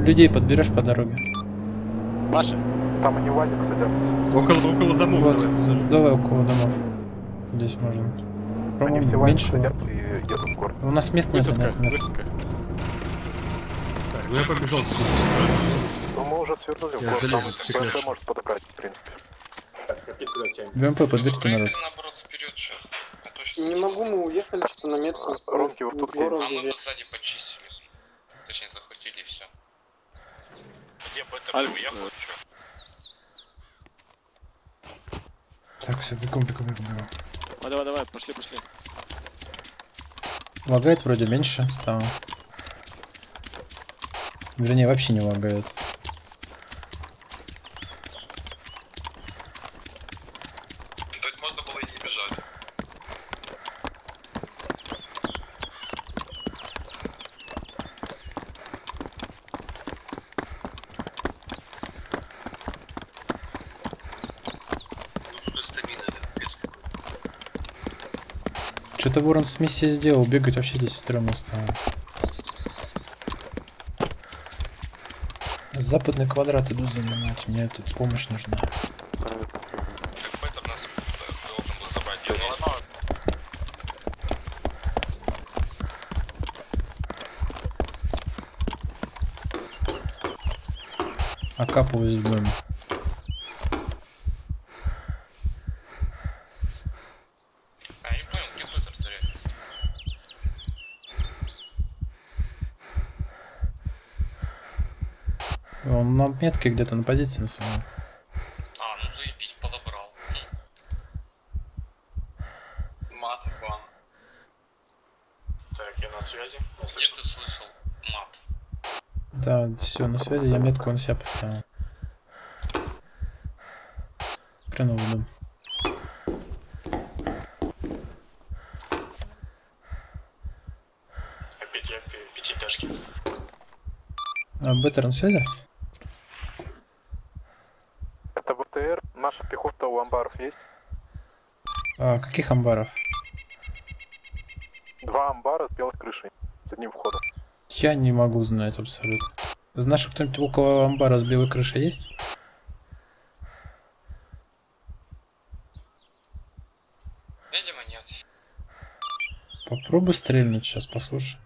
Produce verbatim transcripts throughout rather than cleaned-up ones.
Людей подберешь по дороге? Ваши? Там они УАЗик садятся. Около, около домов. Вот, Давай, давай около домов. Здесь можно. Они все По-моему, УАЗик меньше. садятся и едут в город. У нас мест нет, Высадка, нет мест. высадка. Так, ну я побежал. Ну мы уже свернули в Я город, залезу там в стекляшку. БМП может подобрать, в принципе. БМП подберите народ. наоборот вперед сейчас. А то сейчас Не могу, мы уехали что-то на метку. Ромки вот тут город а мы уже. сзади почистили. Точнее захватили и все. Где бы это Альф, уехал, э, чё? Так, все, бегом, бегом, бегом, бегом. А давай, давай, пошли, пошли. Лагает вроде меньше стало. Вернее, вообще не лагает. То есть можно было и не бежать. Что-то Ворон с миссией сделал, бегать вообще здесь стрёмно стало. Западный квадрат иду занимать, мне тут помощь нужна. Какой-то нас должен был забрать. Я заодно. Окапываюсь в доме. А, я не понял, где Петр теряет? Он на метке где-то на позиции на самом. А, ну заебись, подобрал. Мат, бан. Так, я на связи. Где ты слышал мат? Да, все, на связи, я метку на себя поставил. Прямо в дом. Опять я пятиэтажки. А, Беттер на связи? Это БТР, наша пехота у амбаров есть. А, каких амбаров? Два амбара с белой крышей, с одним входом. Я не могу знать абсолютно. Знаешь, кто-нибудь около амбара с белой крышей есть? Видимо, нет. Попробуй стрельнуть сейчас, послушай.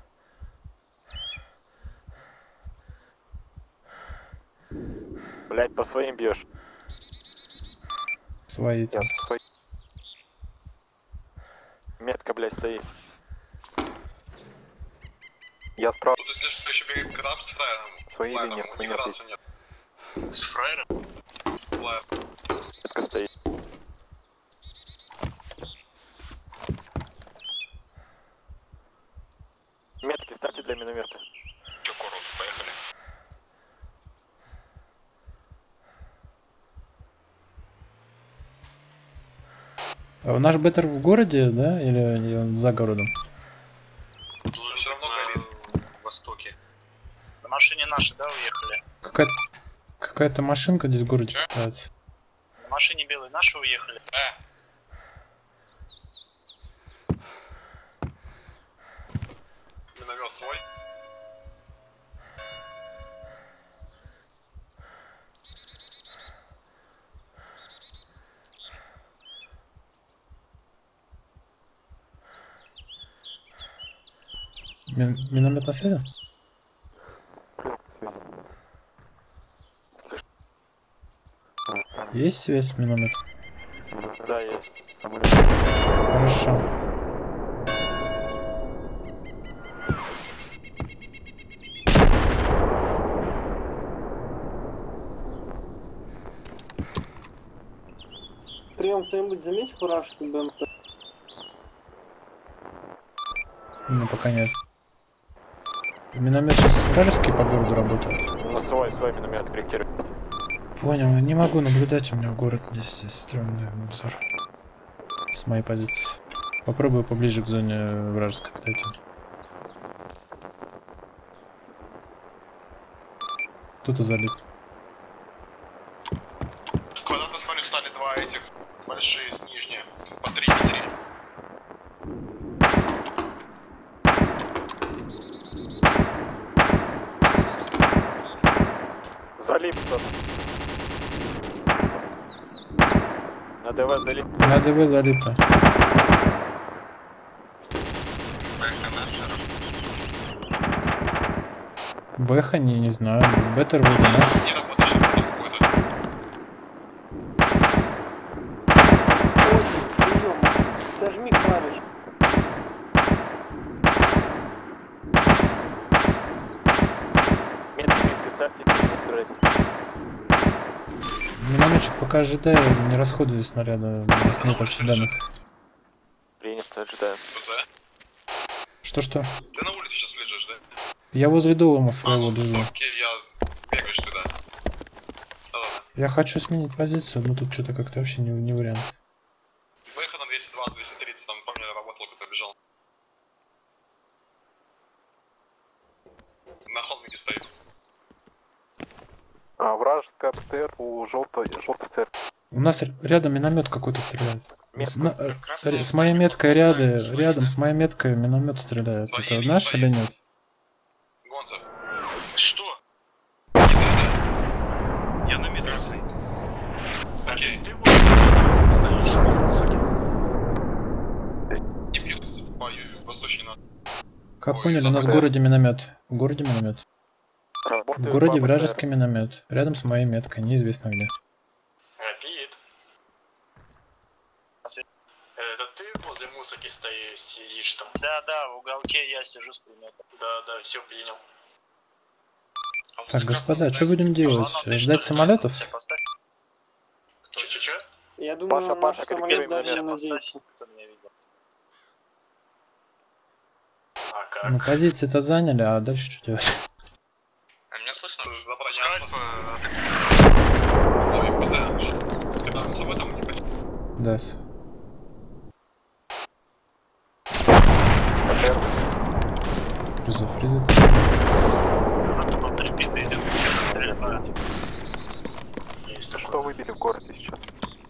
Блять, по своим бьешь. Свои. Я свои. Метка, блять, стоит. Я справа. Тут если что еще бегает краб с фраером. Свои или нет? У них Нет, рации нет. С фраером? Флайер. Метка стоит. Метки ставьте для миномета. Че, корот, поехали. А наш Беттер в городе, да? Или, или он за городом? Все равно горит. В востоке. На машине наши, да, уехали? Какая-то какая-то машинка здесь в городе Чё? катается. На машине белые наши уехали. А. Миномет свой. Мин- миномет на связи? Есть связь с миномет? Да, есть. Хорошо. Прием, кто-нибудь заметил фуражку БМП? Ну, пока нет. Миномет сейчас вражеский по городу работает. Ну, свой, свой миномет корректирует. Понял, не могу наблюдать, у меня в город здесь, здесь стрёмный мусор. С моей позиции. Попробую поближе к зоне вражеской подойти. Тут и залит. Квадраты, смотрю, стали два этих большие с нижние. По три три. Залип кто-то. На ДВ залип. На ДВ залито. Бэха, не, не знаю. Беттер вроде, да? Не работаешь, какой-то. Прием. Зажми клавиш. Метки, метки ставьте, стреляйте. Минометчик пока ожидаю, не расходуй снаряда. Здесь нет вообще данных. Принято, ожидаем. ВЗ. Что-что? Ты на улице сейчас лежишь, да? Я возле дома А, своего ну, лежу. окей, я бегаешь туда. Да-да-да. Я хочу сменить позицию, но тут что-то как-то вообще не, не вариант. Бэха на двести двадцать, двести тридцать, там по мне работал, кто-то бежал. На холмике стоит. А, вражеская БТР у желтой, желтой церкви. У нас р- рядом миномет какой-то стреляет. С, Метку. на- э, р- с моей меткой ряды, рядом с моей меткой миномет стреляет. Свои Это или наш свои? или нет? Гонца. Что? Не ты, да? Я на метро стоит. Окей. Ты не бьют по ю- восточней на... Как Ой, поняли, у нас в БТР. городе миномет. В городе миномет. В Работают городе два вражеский миномет. Рядом с моей меткой, неизвестно где. Рапид. Это ты возле мусорки стоишь, сидишь там? Да, да, в уголке я сижу с пулеметом. Да, да, все принял. Так, господа, что будем делать? Ждать самолетов? Че-че-че? Я думаю, Паша, наш Паша, самолет корректируй даже не миномет. надеется. Кто меня видел? А как? Ну, позиции-то заняли, а дальше что делать? А меня слышно? Заброняться. Ой, ПЗ. Ты там с собой там не пойти. Да. с- БТР. Фриза, фриза. Кто-то шпит идет. Есть Что выбили в городе сейчас?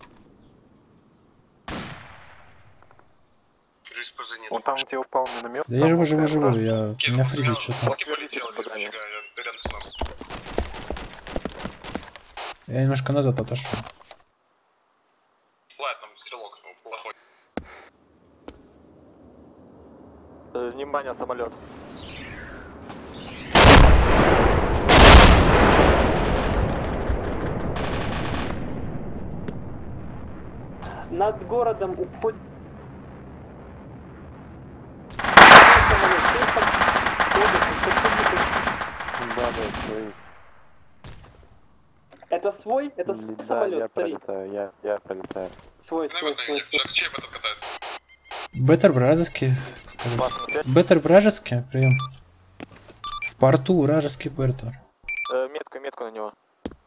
Крыс ПЗ нет. Вон там, где упал миномет. Да я там живу, живу, БТР живу, вражеский. я... У меня фризит что-то. Блоки полетел, нифига, я рядом с нами. Я немножко назад отошел. Ладно, там стрелок плохой. Э, Внимание, самолет. Над городом уходит... Да, да, свои. Это свой? Это с- Да, я самолет? Три. пролетаю, я, я пролетаю. Свой, Ну свой, вот, свой, свой. чей потом катается? Беттер вражеский. скажите. Паша, на связь? Беттер вражеский, прием. В порту вражеский Беттер. Э, метку, метку на него.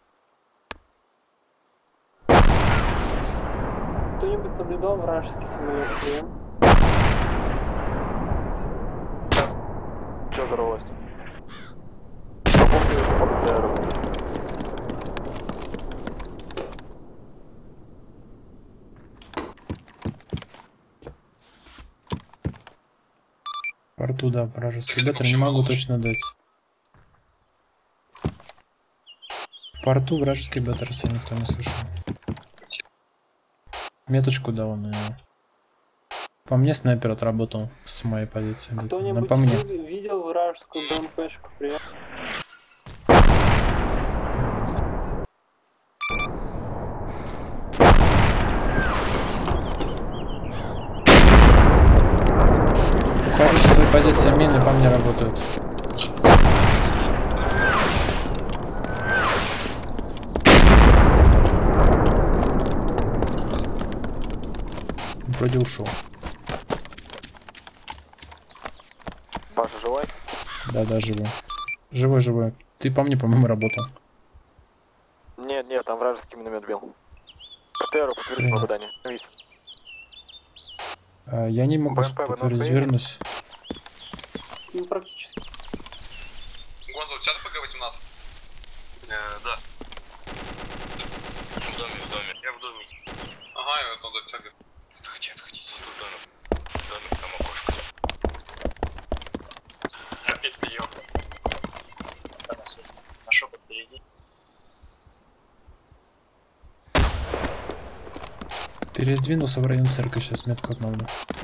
Кто-нибудь наблюдал вражеский самолет? Прием. Че взорвалось? Работают по БТРу. В порту, да, вражеский Так это Беттер, не вообще могу мало. точно дать. В порту вражеский Беттер, если никто не слышал. Меточку дал на него. По мне снайпер отработал с моей позиции. где-то. Да, Кто-нибудь по мне. ви- видел вражескую БМПшку? Прием. Ухожу со своей позиции, мины по мне работают. Вроде ушел. Паша, живой? Да, да, живой. Живой, живой. Ты по мне, по-моему, работал. Нет, нет, там вражеский миномет бил. БТРу подтвердить Мгм. попадание. Вис. А, я не могу БМП вы на подтвердить, своей? вернусь. Ну, практически. Гонза, у тебя ПГ восемнадцать? Э, да. В доме, в доме. Я в доме. Ага, и вот он затягивает. Отходи, отходи. Вот тут домик. Домик, там окошко. Опять прием. На шепот впереди. Передвинулся в район церкви, сейчас метку обновлю.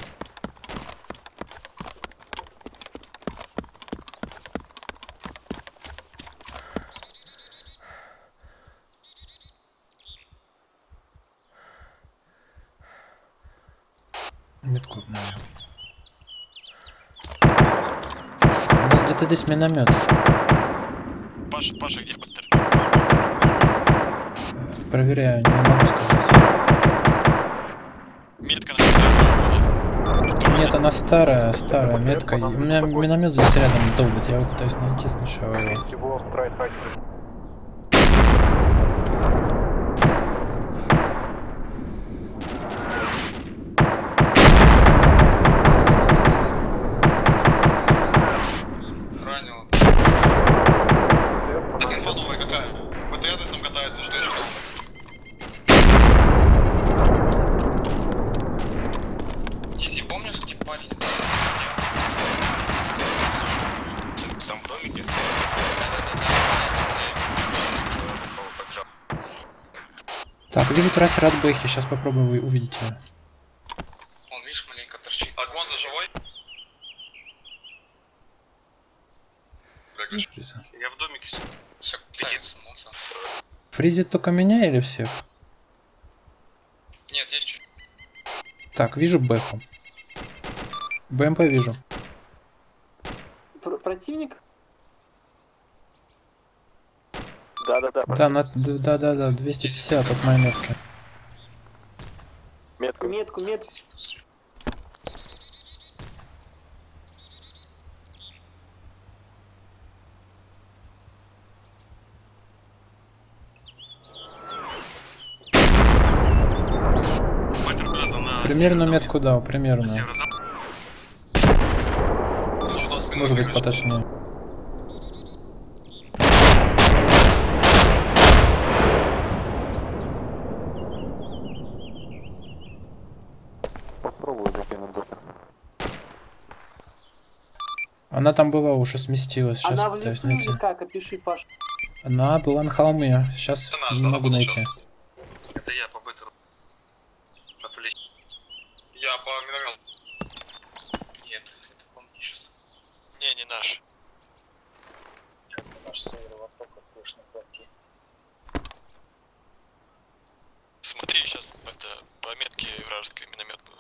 Метку обновлю. У нас где-то здесь миномет. Паша, Паша, где Беттер? Проверяю, не могу сказать. Метка на стороне. Нет, она старая, старая метка. У меня миномет здесь рядом долбит, я его пытаюсь найти сначала его. Всего страйт райсер. Ранил. Так инфа новая какая? БТР там катается, что еще? Дизи, помнишь, где парень? Там в домике? Так, вижу трассер от Бэхи, сейчас попробую вы увидеть ее. Он, видишь, маленько торчит. Агонза живой? Я в домике. Все, Фризит только меня или всех? нет, есть чуть. Так, вижу Бэху. БМП вижу. Пр- противник? Да-да-да, Да, на, да, да, да, двести пятьдесят от моей метки. метку. Метку, метку. Примерно метку дал, примерно. Может быть поточнее. Попробую закинуть бетер. Она там была, уже сместилась, сейчас Она в пытаюсь лесу найти. или как? Опиши, Паш. Она была на холме, сейчас Это наш, не да, могу был найти. сейчас. Это я по бетеру. Отвлечь. Я по миномету. Нет, это помню сейчас. Не, не наш. Наш с северо-востока слышно хлопки. Смотри, сейчас это по метке вражеской миномет был.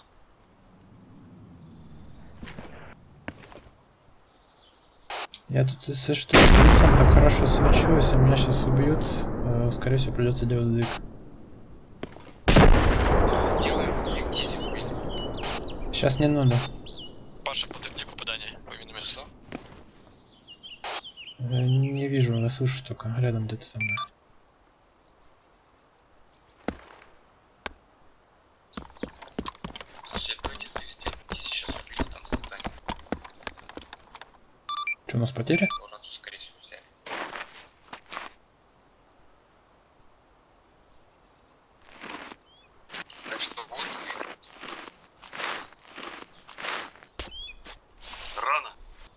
Я тут, если что, с лицом так хорошо свечу, если меня сейчас убьют, э, скорее всего придется делать сдвиг. Делаем сдвиг, Дизи убили. Сейчас не надо. Паша, подтверди попадание по миномету. Что? Э, не вижу, я слышу только, рядом где-то со мной. Слушай, давайте завести. Дизи сейчас убили там создание. Что, у нас потери? Рацию, скорее всего, взяли. Так что вот. Рано.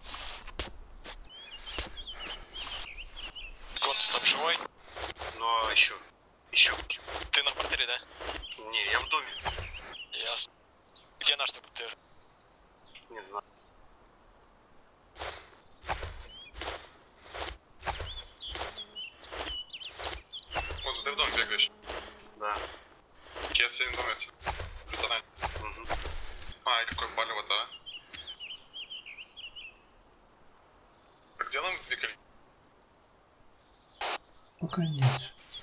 Гонс там живой? Но еще. Еще. Ты на портере, да? Не, я в доме. Ясно. Где наш БТР? Не знаю. Вот ты в дом бегаешь? Да. Я сегодня в доме. Персонально. Угу. А, и какой полет, а? Так где нам двигали? Пока нет.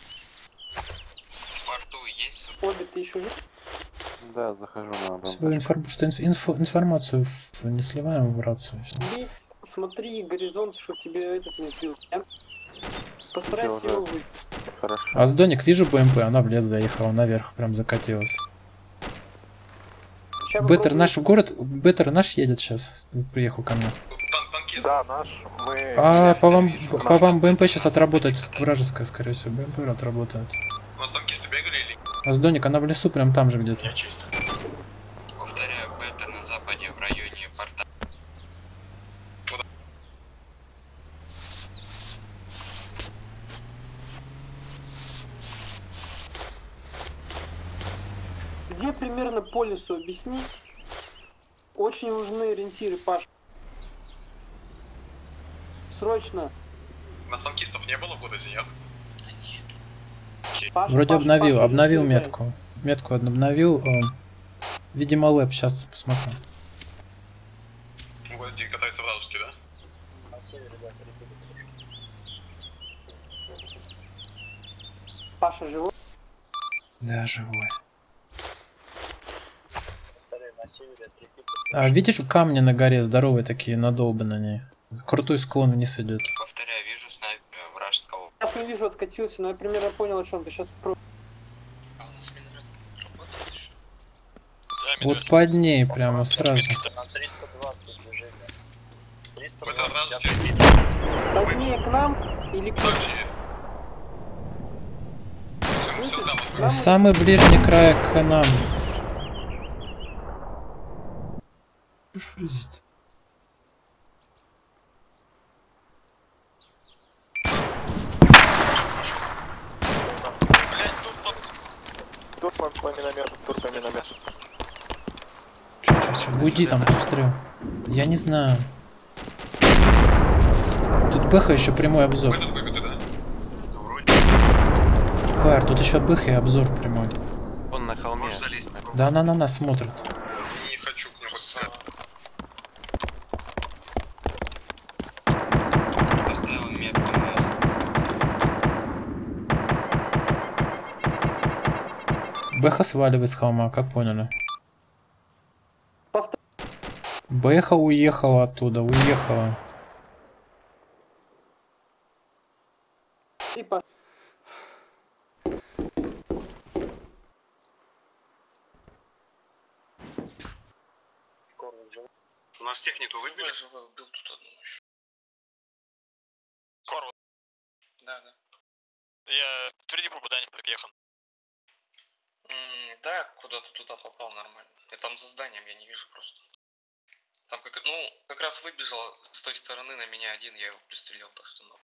В порту есть? Обе, ты еще есть? Да, захожу на дом. Свою информ... что инф... инфо- информацию в- не сливаем в рацию. Смотри, смотри горизонт, что тебе этот не сбил. Я- Постарайся Я его уже- выйти. Хорошо. Аздоник, вижу БМП, она в лес заехала наверх, прям закатилась. Ща Беттер попробую. наш в город, Беттер наш едет сейчас, приехал ко мне. Тан танкист. Да, наш. Мы... А по вам, Наш. по вам БМП сейчас отработает, вражеская, скорее всего, БМП отработает. У нас танкисты бегали или? Аздоник, она в лесу, прям там же где-то. Чисто. Повторяю, Беттер на западе в районе порта. Где примерно по лесу объясни. Очень нужны ориентиры, Паш. Срочно. У нас танкистов не было в городе, нет? Паш, Вроде Паш, обновил, Паш, обновил не забегай. метку. Метку обновил. О, видимо, лэп, сейчас посмотрю. В городе катается вражеский, да? Паша живой? Да, живой. А, видишь, камни на горе здоровые такие, надолбанные. Крутой склон вниз идет. Повторяю, вижу снайпера вражеского. Сейчас не вижу, откатился, но я примерно понял, о чем ты сейчас. А у нас миномет работает еще? Вот под ней прямо сразу. триста двадцать движения. триста Это вражеский. Позднее к нам или к Подожди. Всем все там нам? Самый ближний край к нам. Тур по, по миномету, тур по миномету. Чё, чё, чё? Уйди там, обстрел. Я не знаю. Тут бэха еще прямой обзор. Этот выбитый, да? Фаер, тут еще бэха и обзор прямой. Он на холме. Да она на нас смотрит. Не хочу к нему подставить. Поставил метку на нас. Бэха сваливает с холма, как поняли? Повтор- Бэха уехала оттуда, уехала. И Паш. У нас технику выбили? Живой убил тут одну еще. Корвус. Да, да. Я впереди попадание приехал. М, да, куда-то туда попал нормально. Я там за зданием, я не вижу просто. Там как, ну, как раз выбежал с той стороны на меня один, я его пристрелил, так что ну.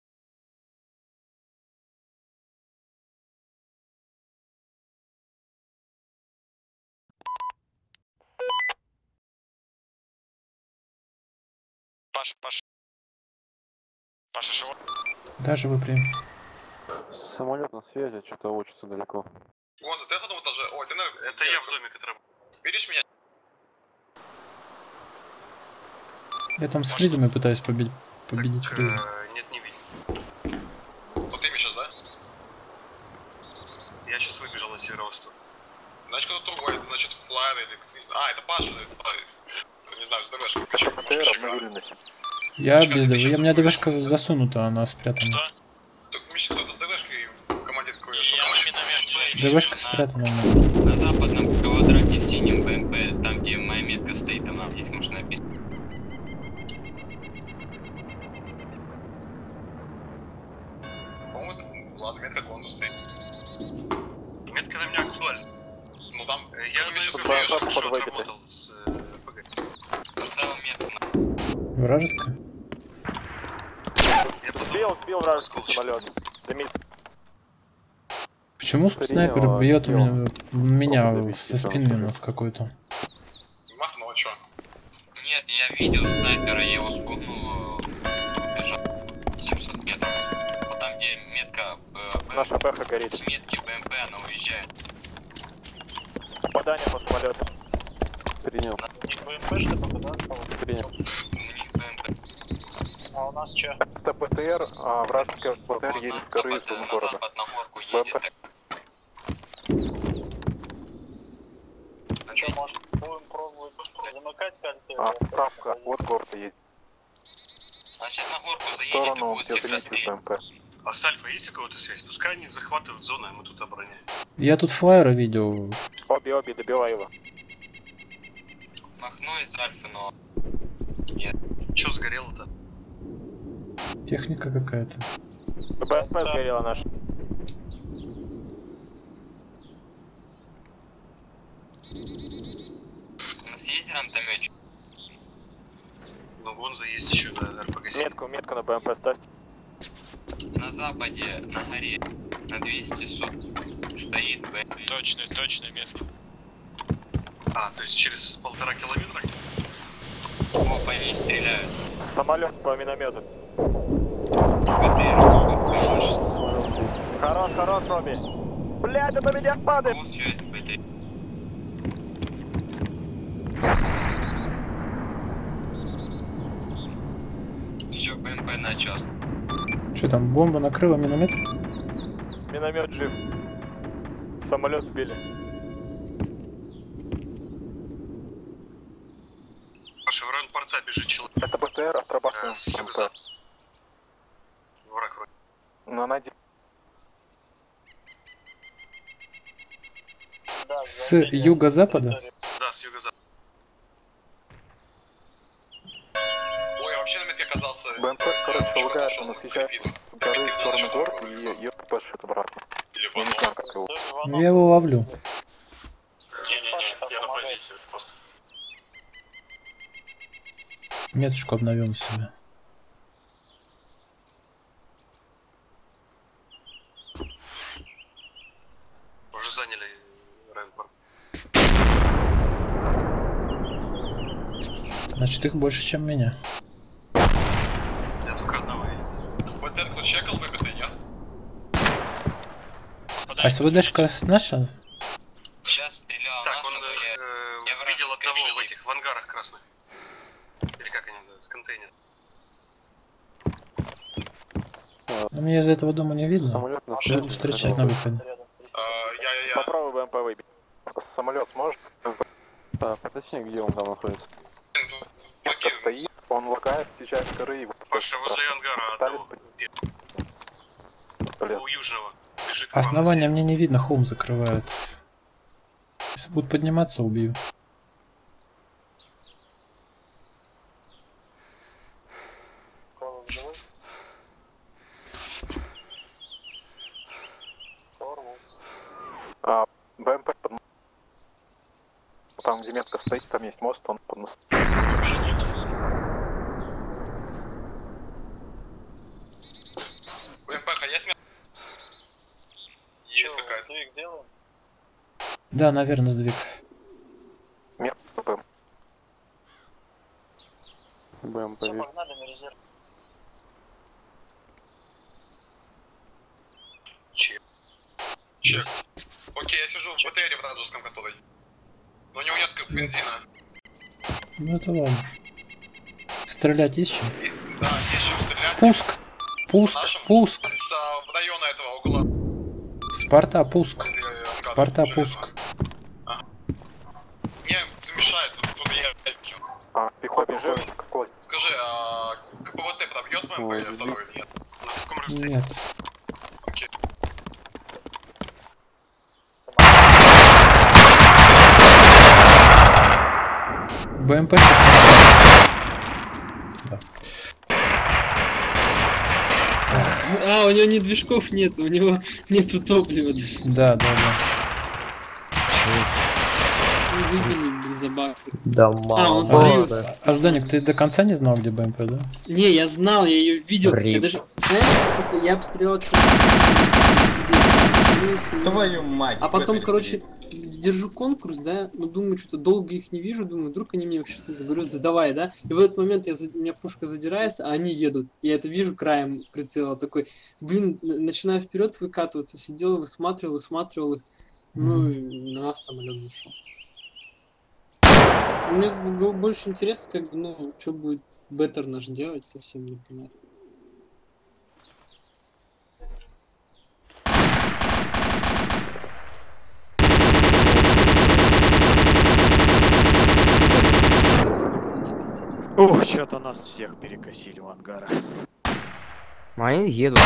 Паша, Паша. Паша, живой? Даже вы прям. Самолет на связи, что-то учится далеко. Гонза, ты в этом этаже? Ой, ты на... Это я в доме, который... Видишь меня? Я там с фризами пытаюсь победить, победить Так, фриза. э, нет, не видел. Вот ты сейчас, да? Я сейчас выбежал на северо-восток. Значит, кто-то другой, это значит флайер или... кто-то, не знаю. А, это Паша, это... Не знаю, с ДВшкой. Это ПТР обновили на себя. Я без ДВ, я, у меня ДВшка засунута, она спрятана. Что? Тут, Миша, кто-то с ДВшкой, командир какой Я миномет ДВшка спрятана у меня. на западном квадрате в синем БМП, там где моя метка стоит, там есть машина написано. По-моему, это... Ладно, метка Гонза стоит. Метка на меня актуальна. Ну там... Э, Я Миша, на ты По- видишь? по- хорошо под выбитый. отработал с э, ПГ. Поставил метку на... Вражеская? Я Сбил, сбил вражеский самолет. Дымится. Почему Принял, снайпер бьет отбил. меня, меня Попробуй со довести спины у там. нас какой-то? Махнул, а чё? Нет, я видел снайпера, я его спугнул, бежал семьсот метров. Вот там где метка БМП, Наша бэха горит. с метки БМП она уезжает. Попадание по самолету. Принял. У них БМПшка попадает, Принял. у них БМП. А у нас что? Это ПТР, а вражеская ПТР Вот едет на с горы запад, из на города. запад на горку БМП. едет. А что, может, будем пробовать замыкать кольцо? А, справка, вот город едет. А сейчас на горку В заедет и сторону будет всех Феодосии расстрелять. БМП. А с Альфа есть у кого-то связь? Пускай они захватывают зону, а мы тут обороняем. Я тут флайера видел. Обе, обе, добивай его. Махну из Альфы, но... Чё сгорело-то? Техника какая-то. БСП сгорела наша. У нас есть гранатометчик? Ну, Гонза есть еще, да, РПГ. Метку, метку на БМП ставьте. На западе, на горе, на двести сот стоит БМП. Точный, точный метод. А, то есть через полтора километра? О, по ней стреляют. Самолет по миномету. БТР, Хорош, хорош, Робби. Блять, это меня падает. О, связь, БТР. Все, БМП на час. Что там, бомба накрыла миномет? Миномет жив. Самолет сбили. Паша, в район порта бежит человек. Это БТР, отрабатываем Э, с с юго-запада. Враг вроде. Ну, найди. С юго-запада? Да, с юго-запада. Ой, я вообще на метке оказался. БМП, Я короче, вообще лагает, пошел он в съезжает виду. с горы в сторону города и ее пашет обратно. Или Я не знаю, как его. Ну, я его ловлю. Не-не-не, я на позиции просто. Меточку обновил на себя. Уже заняли район порта. Значит, их больше, чем меня. Я только одного видел. Вот этот кто чекал выбитый, нет? А СВДшка наша? Сейчас стрелял Так, он нашего, я... э, я видел вражеской одного в стрелы. этих, в ангарах красных. Или как они называются, контейнер. Ну, меня из этого дома не видно. Самолет на Буду встречать на выходе. Я-я-я. Попробуй БМП выбить. Самолет сможет? Да, поточнее, где он там находится. Метка стоит, он лагает, съезжает с горы и его Паша, возле ангара одного. пистолет. У южного. Бежит к вам. Основание мне не видно, холм закрывает. Если будут подниматься, убью. А, БМП под... Там, где метка стоит, там есть мост, он под мост. БМП-ха есть метка? Есть какая-то. Да, наверное, сдвиг. Метка БМП. БМП. Чек. Окей, я сижу в БТРе вражеском который. Но у него нет как бензина. Ну это ладно. Стрелять есть чем? И- да, есть чем стрелять. Пуск! Пуск! Нашим? Пуск! С а, района этого угла. Спарта, пуск! возле ангара Спарта, железного. пуск! Ага. Мне замешает, тут я вижу. А, пехота бежит. Какой? Скажи, а КПВТ пробьет БМП или второй или нет? На каком расстоянии? Нет. Окей. БМП. Да. А, у него ни движков нет, у него нету топлива даже. Да, да, да. Мы выбили бензобак. Да А, он мало. сбился. А Жданик, ты до конца не знал, где БМП, да? Не, я знал, я ее видел. Я Рип. даже, знаешь, такой, я обстрелял чувак. Твою мать. А потом, короче, держу конкурс, да, ну думаю, что-то долго их не вижу, думаю, вдруг они мне вообще что-то говорят, задавай, да, и в этот момент я, за- у меня пушка задирается, а они едут, я это вижу краем прицела, такой, блин, н- начинаю вперед выкатываться, сидел, высматривал, высматривал их, ну, и на нас самолет зашел. Мне б- больше интересно, как, бы, ну, что будет Беттер наш делать, совсем непонятно. Ох, что-то нас всех перекосили у ангара. Они едут.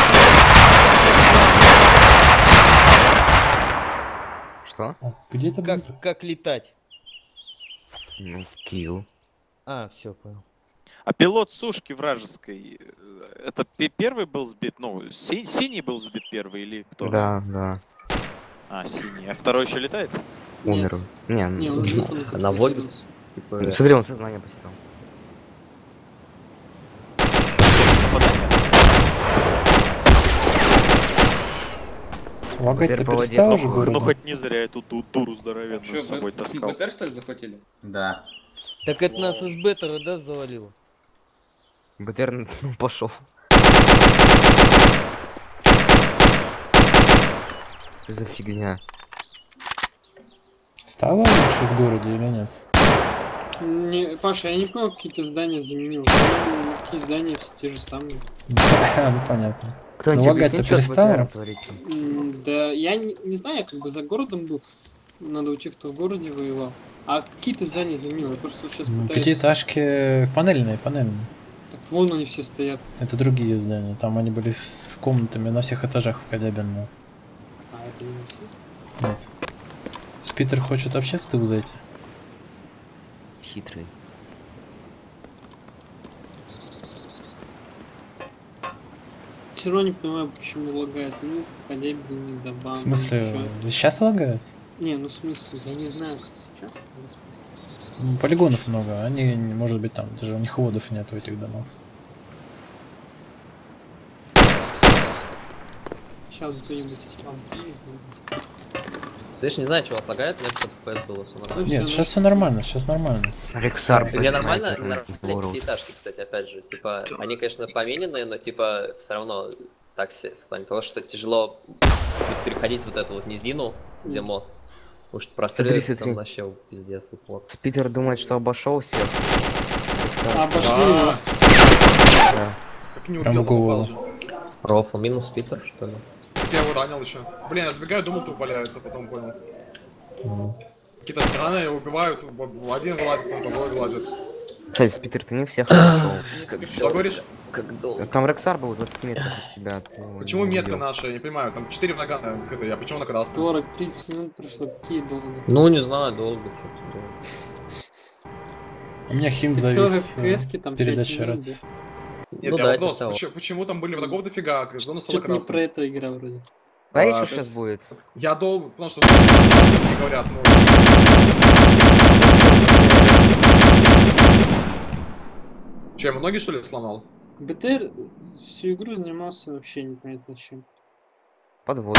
Что? А, где это Как, БМП? как летать? Ну, килл. А, все, понял. А пилот сушки вражеской, э, это пе- первый был сбит, ну, си- синий был сбит первый или кто? Да, да. А, синий. А второй еще летает? Умер. Не, Не, он жив, он как-то на воде. потерялся. Типа... Смотри, он сознание потерял. Лагать-то Теперь по воде. перестал уже Ох, город? Ну хоть не зря эту ду- дуру здоровенную Чё, с собой Б- таскал. БТР что ли захватили? Да. Так это нас из бетера, да, завалило? БТР ну, пошел. Что за фигня? Стало лучше в городе или нет? Не, Паша, я не понял, какие-то здания заменил. Ну, какие здания все те же самые. Да, ну понятно. Кто-нибудь Ну, лагать-то объяснит, что с перестало? БТРом творится? М, Да, я не, не знаю, я как бы за городом был. Надо у тех, кто в городе воевал. А какие-то здания заменил? Я просто сейчас Ну, пытаюсь... Пятиэтажки панельные, панельные. Так вон они все стоят. Это другие здания. Там они были с комнатами на всех этажах в Калябино. А, это не все? Нет. Спитер хочет вообще в тыл зайти. Хитрый. Все равно не понимаю, почему лагает. Ну, в Калябине, да бам. В смысле, чё? сейчас лагает? Не, ну в смысле, я не знаю, как сейчас. Господи. Ну, полигонов много, они, не- может быть, там, даже у них водов нет в этих домах. Сейчас кто-нибудь ислам приедет. Слышь, не знаю, что у вас лагает, у меня пятьсот эф пи эс было, все нормально. Нет, сейчас все нормально, сейчас нормально. Алексар, Мне нормально, нормальные пятиэтажки, кстати, опять же, типа, они, конечно, помененные, но, типа, все равно так себе, в плане того, что тяжело будет переходить вот эту вот низину, где мост. Потому что простреливается там вообще пиздец, упор. Спитер думает, что обошел всех. Обошли его. Да. Как не Прям убил, в голову. упал же. Рофл минус Питер, что ли? Я его ранил еще. Блин, я сбегаю, думал, труп валяется, потом понял. Ну. Какие-то странные убивают, в- один вылазит, потом другой вылазит. Кстати, Спитер, ты не всех обошел. Что говоришь? Как долго? Там Рексар был двадцать метров от тебя. ты его Почему не метка убил. наша? Я не понимаю, там четыре врага, э, это я, почему на красном? сорок-тридцать минут прошло, какие долго. Ну, не знаю, долго, что-то долго. У меня хим Так сорок завис. эф пи эс-ки там пять Передача минут, рации. Нет, Ну я да, вопрос, типа того. почему, почему там были врагов дофига, а зона стала Что-то не про красной? это игра вроде. Знаете, А, что сейчас будет? Я долго, потому что не говорят, ну... Че, я многие что ли сломал? БТР всю игру занимался вообще непонятно чем. Подвод.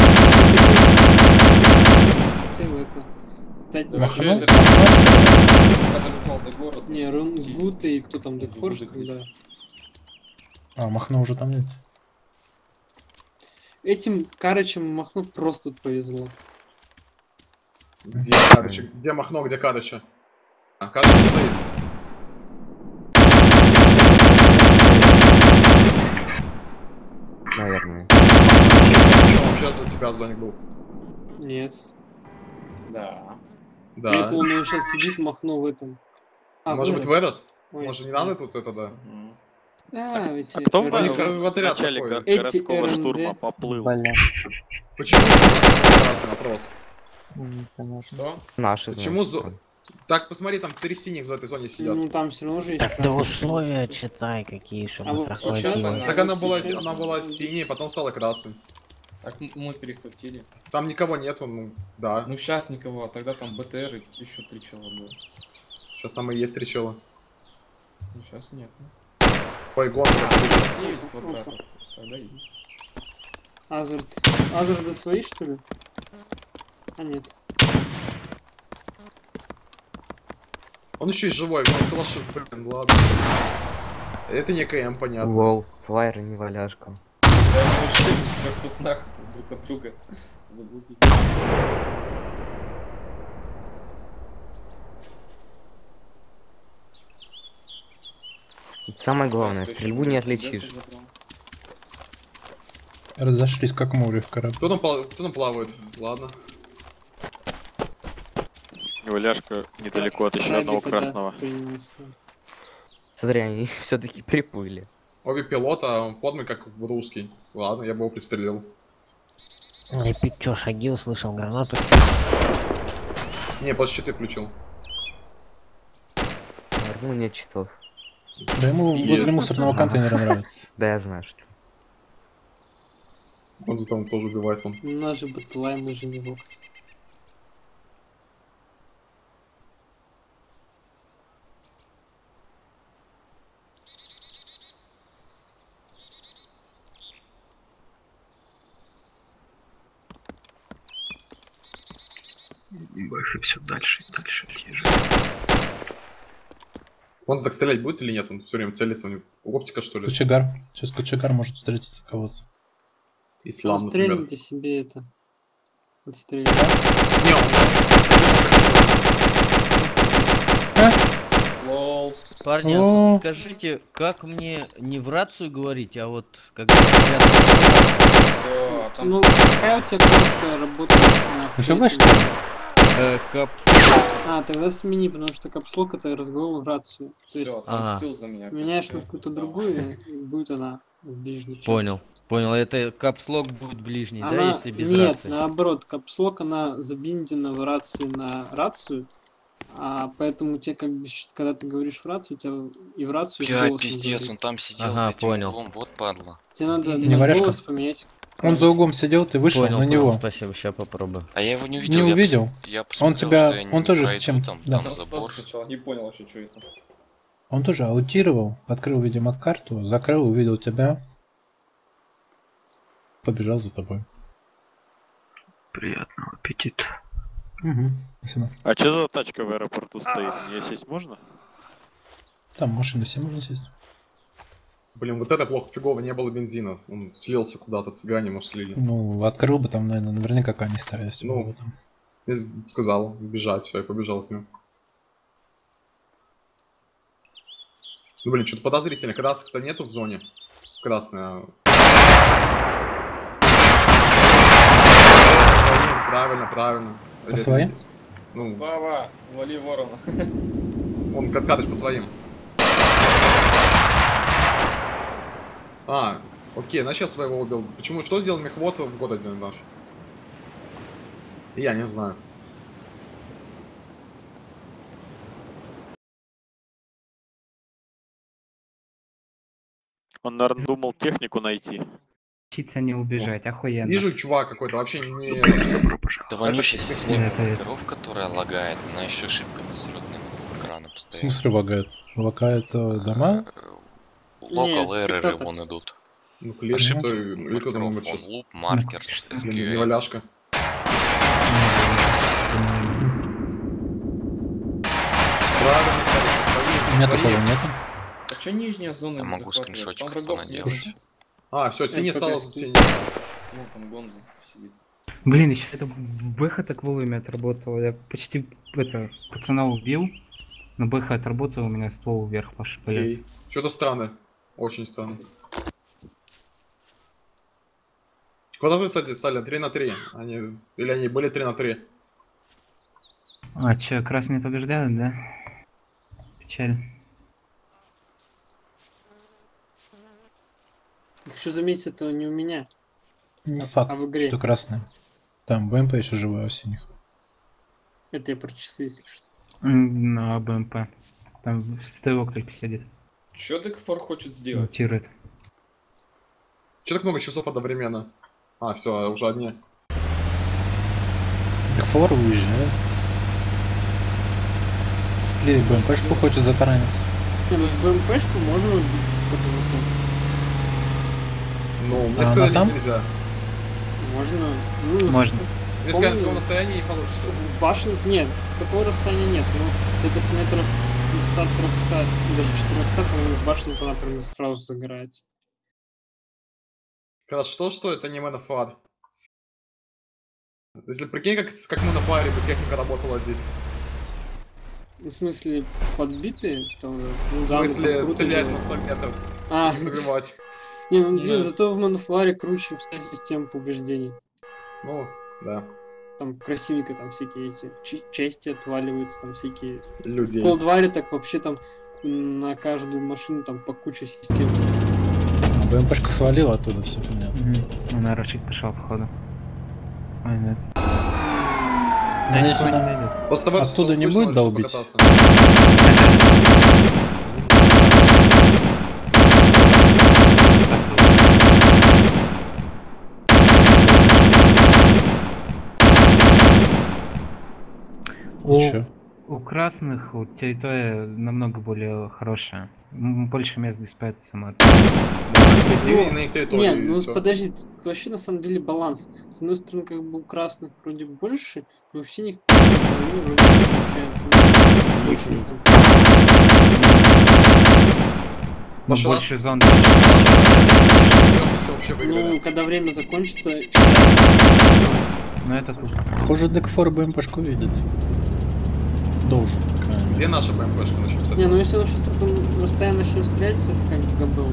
Хотел это... Дать Да на вообще, скрин. это- Когда летал до города. Не, Рунгут и кто там, Декфорж, да. А, Махно уже там нет. Этим Карычем Махно просто повезло. Где Карыча? Где Махно, где Карыча? А, Карыч не стоит. Наверное. Что вообще за тебя зоник был? Нет. Да. Да. Нет, он, он сейчас сидит Махно в этом. А, Может быть, вырос. вырос? Ой. Может, не надо тут это, да? А, эти А кто в, РНД. в- в отряд начале такой? гор- Эти городского РНД. штурма поплыл? Почему у нас красный вопрос? Что? Наши, Почему значит, зо... Так, посмотри, там три синих в этой зоне сидят. Ну там все равно же есть Так, да красный. условия читай какие, чтобы А вот захватить. сейчас- Так она была, сейчас- она была синей, потом стала красной. Так м- мы перехватили. Там никого нету, ну, да. Ну сейчас никого, а тогда там БТР и еще три чела было. Сейчас там и есть три чела. Ну сейчас нет. Ну. Ой, гон, девять квадратов. Тогда есть. Азард. Азарды свои, что ли? А нет. Он еще и живой, он сказал, что, блин, ладно. Это не КМ, понятно. Лол, флайер не валяшка. Да, они вообще в трех соснах друг от друга заблудились. Тут самое главное, стрельбу не отличишь. Разошлись как море в корабле. Кто там, пла- кто там плавает? Ладно. Валяшка недалеко от еще одного красного. Смотри, они все-таки приплыли. Обе пилота, а он форме как русский. Ладно, я бы его пристрелил. Ой, Пит, чё, шаги услышал, гранату? Не, после щиты включил. Ну, нет читов. Да ему возле Есть. мусорного контейнера нравится. Да, я знаю, что. Он за там тоже убивает он. У нас же батлай, мы же не вок. Бэхи все дальше и дальше отъезжает. Он так стрелять будет или нет? Он все время целится, у него оптика что ли? Кочегар. Сейчас кочегар может встретиться кого-то. Ислам, например. Стрельните себе это. Отстрелить. Не, Лол. Парни, О. а скажите, как мне не в рацию говорить, а вот когда Всё, там Ну, с- какая у тебя кнопка работает на Живой, фейсе? что ли? э, кап... А, тогда смени, потому что капслок это разговор в рацию. То есть Всё, А. отпустил за меня. меняешь на как какую-то я другую, и будет она в ближний чат. Понял, понял, это капслог будет ближний, да, Она... если без Нет, рации? наоборот, капслок она забиндена в рации на рацию, а поэтому тебе как бы, щ- когда ты говоришь в рацию, у тебя и в рацию, и Бля, голосом пиздец, говорит. он там сидел Ага, за этим понял. углом, вот падла. Тебе надо Не на варежка? голос поменять. Он за углом сидел, ты вышел Понял, на понял, него. спасибо, сейчас попробую. А я его не Не увидел. я увидел? пос- Я Он посмотрел, тебя, что я он не тоже пройду, чем, там, да. там Просто забор. сначала не понял вообще, что это. Он тоже аутировал, открыл, видимо, карту, закрыл, увидел тебя, побежал за тобой. Приятного аппетита. Угу. Спасибо. А что за тачка в аэропорту стоит? Мне сесть можно? Там машина все можно сесть. блин, вот это плохо, фигово, не было бензина. Он слился куда-то, цыгане, может, слили. Ну, открыл бы там, наверное, наверняка канистра есть. Ну, было бы там. Я сказал, бежать, все, я побежал к нему. Ну, блин, что-то подозрительно. Красных-то нету в зоне. Красная. Правильно, правильно. По своим? Ну, Сава, вали ворона. он каткадыш по своим. А, окей, значит я своего убил. Почему, что сделал мехвод в год один наш? Я не знаю. Он, наверное, думал технику найти. Учиться не убежать, охуенно. Вижу чувак какой-то, вообще не... Это вонючая Это- система это- игров, которая лагает, она еще ошибками взлетными по экрану В постоянно. смысле лагает? Лагает э, дома? Локал Нет, эрроры спектакль. вон идут. Ну, клиент, Ага. что... Или кто там Вон умер сейчас? луп, маркер, эс кью Блин, эй. неваляшка. Правильно, кстати, по своим, У меня по такого своим. нету. А чё нижняя зона Я не могу захватывается? скриншотик Там потом врагов наделать. нет. А, все, синий Это стал, тест. синий. Ну, там Гонза сидит. Блин, еще это Бэха так вовремя отработала. Я почти это пацана убил, но Бэха отработала, у меня ствол вверх пошел. Окей. Что-то странное. Очень странно. Куда вы, кстати, стали? три на три? Они... Или они были три на три? А, че, красные побеждают, да? Печаль. Хочу заметить, это не у меня. Не А- факт, а в игре? что красный. Там БМП еще живой у синих. Это я про часы, если что. М, На БМП. Там стрелок только сидит. Чё Декфор хочет сделать? Мутирует. Че так много часов одновременно? А, все, уже одни. Так фор уезжает. Или БМПшку хочет затаранить. Не, ну БМПшку можно убить с ПВТ. Ну, мне А сказали, она там? нельзя. Можно. Ну, Можно. Мне сказали, Помню. в таком расстоянии не получится. В башне нет, с такого расстояния нет. Ну, это с метров двухсот-трехсот, даже четырехсот, по-моему, в башне она прям сразу загорается. Когда что, что это не Мэнофар? Если прикинь, как, как в Мэнофаре бы техника работала здесь. В смысле, подбитые? То, ну, В да, ну, смысле, там круто стрелять на делается. сто метров. А, Убивать. не, ну блин, Да. зато в Мануфаре круче вся система повреждений. Ну, да. Там красивенько там всякие эти ч- части отваливаются, там всякие... Людей. В Колдваре так вообще там на каждую машину там по куче систем. А БМПшка свалила оттуда, все понятно. Угу. На рачик пошел, походу. Ой, нет. Они никого сейчас не найдет. Просто в оттуда этом не слышно, будет что долбить? покататься. У, Ничего. у красных у территория намного более хорошая. М, Больше мест где спрятаться можно. прийти на их территорию. Не, и ну всё. подожди, тут вообще на самом деле баланс. С одной стороны, как бы у красных вроде больше, но у синих ну, вроде получается. Ну, больше, Ну, Пошла. больше зон. ну, когда время закончится, Ну это тут. Похоже, Декфор БМПшку видит. Должен, по крайней мере. Где наша БМПшка начнется? не, ну если он сейчас это расстояние начнет стрелять, это как бы габел.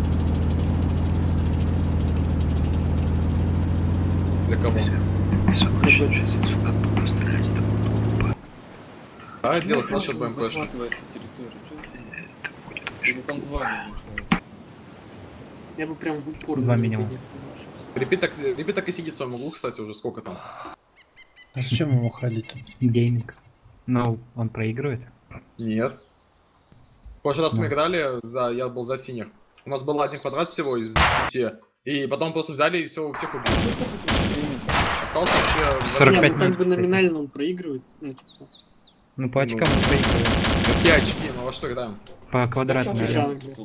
Для кого? Если он начнет сейчас отсюда оттуда стрелять, это будет глупо. А делать наша Почему БМПшка? захватывается территория? Что за фигня? Или там два не нужно? Я бы прям в упор. Два на минимум. них Репит так, репит так и сидит в своем углу, кстати, уже сколько там? А зачем ему ходить? Гейминг. Ну, он проигрывает. Нет. В прошлый раз Ну. мы играли, за, я был за синих. У нас был один квадрат всего из пяти. И потом просто взяли и все, всех убили. Остался вообще... сорок Не, пять ну как минут, бы кстати. номинально он проигрывает. Ну, типа, Ну по очкам Ну. он проигрывает. Какие очки? Мы во что играем? По квадрату, Сколько наверное. жанров?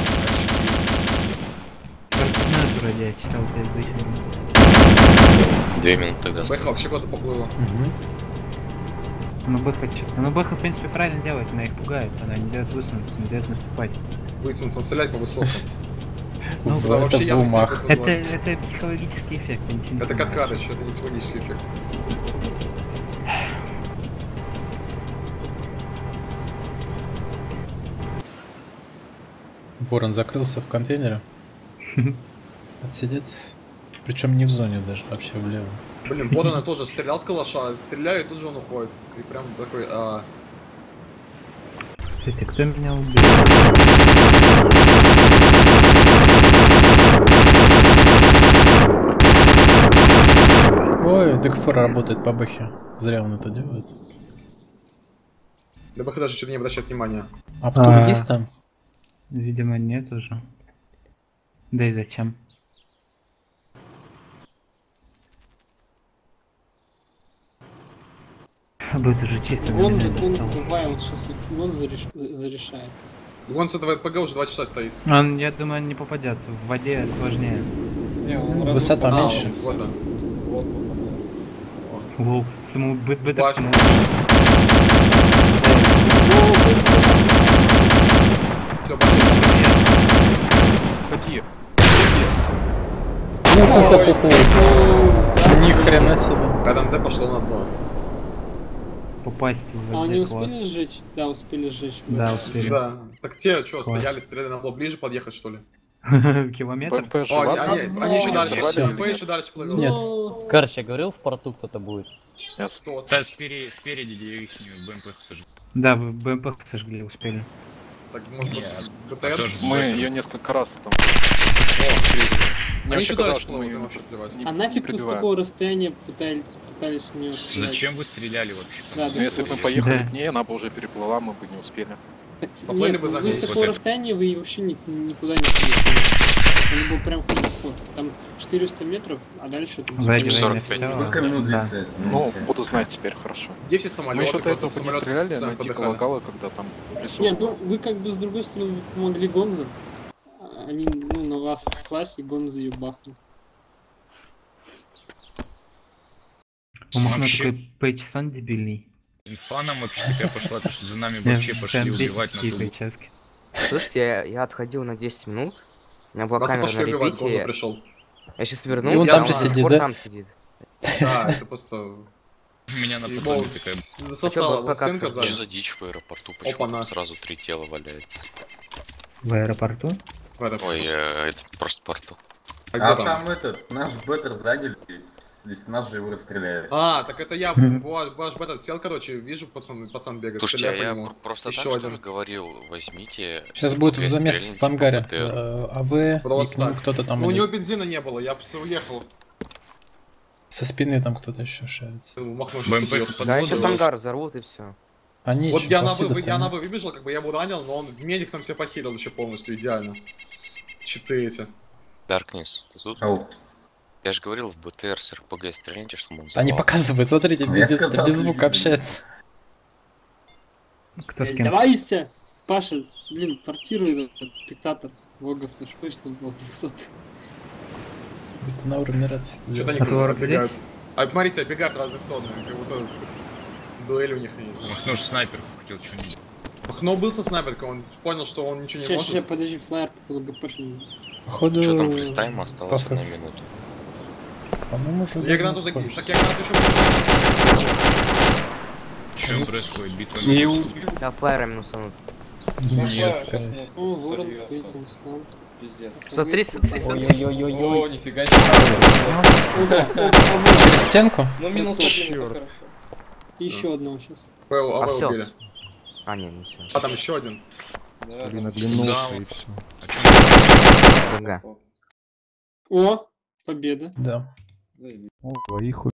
сорок пять минут вроде я читал, то есть две минуты. Две минуты тогда. Бэха вообще куда-то поплыла. Угу. Ну Бэха что-то. Ну Бэха в принципе правильно делает, она их пугает, она не дает высунуться, не дает наступать. Вытянуться, стрелять по высокому. Ну, Туда вообще это явно не бумаг. будет Это, возможности. это психологический эффект, я ничего не Это понимаю. как кадыч, это не психологический эффект. Ворон закрылся в контейнере. Отсидеться. Причем не в зоне даже, вообще влево. Блин, вот она тоже стрелял с калаша, стреляю, и тут же он уходит. И прям такой, а... Кстати, кто меня убил? Ой, Декфор работает по бэхе. Зря он это делает. Да Бэха даже что-то не обращает внимания. А Птур А. есть там? Видимо, нет уже. Да и зачем? Будет уже чисто. Гонза, номинально Гонза, стало. давай, вот сейчас Гонза реш- зарешает. Вон с этого РПГ уже два часа стоит. Он, я думаю, не попадет. В воде сложнее. Не, он Высота разок- меньше. Вот он. Вот попадает. Воу, саму бет бет Башня. Всё, пошли. Ходи. Ни хрена себе. КДМТ пошло на дно. Попасть в А они ВД класс. успели сжечь? Да, успели сжечь. Да, успели. Да. Так те, что, Класс. стояли, стреляли, надо было ближе подъехать, что ли? Километр. БМП О, жива? они, они, они еще дальше, Взорвали БМП или еще дальше плывет. Нет. Короче, я говорил, в порту кто-то будет. Нет. Что? Да, спереди, спереди их БМП сожгли. Да, в- БМП сожгли, успели. Так, может быть, Не, БТР? тоже Мы Бэха. ее несколько раз там... О, спереди. Мне Они вообще еще казалось, дальше что мы плывут, ее им вообще плевать. не, А не нафиг мы с пробиваем. такого расстояния пытались, пытались в нее стрелять? Зачем вы стреляли вообще? Да, Но да. если бы мы Да. поехали Да. к ней, она бы уже переплыла, мы бы не успели. Так, Поплыли нет, бы за вы ней. с Вот такого это. расстояния вы вообще ни- никуда не полетели. Он был прям легко. Там четыреста метров, а дальше там... Сзади типа, время пять всё, минут. минут да. Ну, буду знать теперь хорошо. Где все Мы самолеты? еще до Какой-то этого по ней самолет стреляли, сами она дико подыхали. лагала, когда там в лесу. Не, ну вы как бы с другой стороны вы помогли Гонза. Они, ну, на вас в классе, Гонза ее бахнул. У Махна Вообще- такой пейчсон дебильный. Инфа нам вообще такая пошла, то что за нами Меня вообще пошли прям бесит убивать на такие ту. пейчески. Слушайте, я, я отходил на десять минут. У меня была Нас и камера пошли на убивать, Гонза репите. пришел. Я сейчас И вернулся, он там а же до сидит, сих пор да? там сидит. Да, это просто... У меня на Его потоме такая... засосала А чё, лысинка пока Что за... за дичь в аэропорту? Опа-на. Почему сразу три тела валяется? В аэропорту? В этом. Ой, э, это просто порту. А где А там? там этот, наш беттер заняли, здесь нас же его расстреляли. А, так это я, ваш, ваш беттер сел, короче, вижу, пацан, пацан бегает, Слушайте, а стреляю я по нему. пр- просто Еще так что один. ли говорил, возьмите... Сейчас с будет РПГ замес стрельните в ангаре. по БТР. Э, АВ и Просто к нему так. кто-то там Ну, у него идет. бензина не было, я просто уехал. Со спины там кто-то еще шарится. Махнул, БМП что под Да, воду сейчас ложь. ангар взорвут и все. Они Вот еще я на почти вы, я достали. на вы выбежал, как бы я его ранил, но он медик сам себя похилил еще полностью, идеально. Читы эти. Даркнесс, ты тут? Ау. Я же говорил, в БТР с РПГ стреляйте, чтобы он Они взорвался. показывают, смотрите, Я без, сказал, без звука следите. общается. Кто с кем? Издевайся! Паша, блин, портируй этот диктатор Бога, слышишь, что был двухсот. На уровне рации. Что-то они как-то отбегают. А смотрите, отбегают в разные стороны, как будто дуэль у них есть. Махно же снайпер хотел что-нибудь. Махно был со снайперкой, он понял, что он ничего не Сейчас, может. сейчас, подожди, флайер, походу, ГПшный. Походу... Что там, фристайм осталось одна минута. По-моему, уже... Я гранату закинул, так я гранату еще... Что происходит? Битва Не минус. Я флайера минусанут. Нет, конечно. О, ворон, видите, стал. Пиздец. Смотри, смотри, смотри. Ой-ой-ой-ой. О, нифига себе. Через стенку? Ну, минус один, это хорошо. Еще одного сейчас. Вы его А а вы всё. убили. А, не, не все. А там еще один. Блин, оглянулся и все. ГГ. О, победа. Да. О, двоих